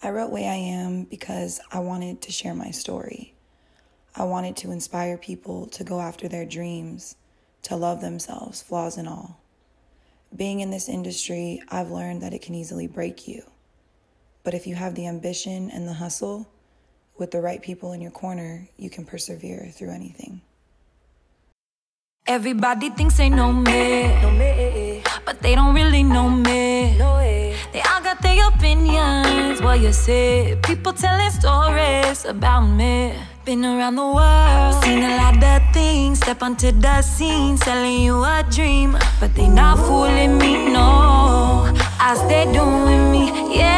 I wrote Way I Am because I wanted to share my story. I wanted to inspire people to go after their dreams, to love themselves, flaws and all. Being in this industry, I've learned that it can easily break you. But if you have the ambition and the hustle, with the right people in your corner, you can persevere through anything. Everybody thinks they know me, but they don't really know me. They all got their opinions, what you say. People telling stories about me. Been around the world, seen a lot of things. Step onto the scene, selling you a dream. But they not fooling me, no. I stay doing me, yeah.